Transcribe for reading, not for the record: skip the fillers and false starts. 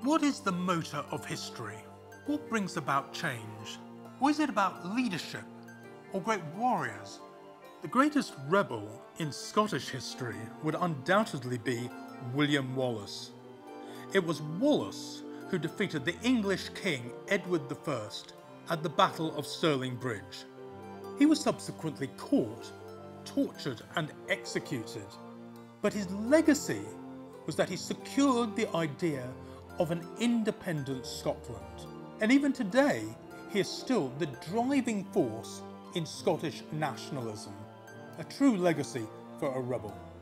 What is the motor of history? What brings about change? Or is it about leadership or great warriors? The greatest rebel in Scottish history would undoubtedly be William Wallace. It was Wallace who defeated the English king Edward I at the Battle of Stirling Bridge. He was subsequently caught, tortured and executed, but his legacy was that he secured the idea of an independent Scotland. And even today, he is still the driving force in Scottish nationalism, a true legacy for a rebel.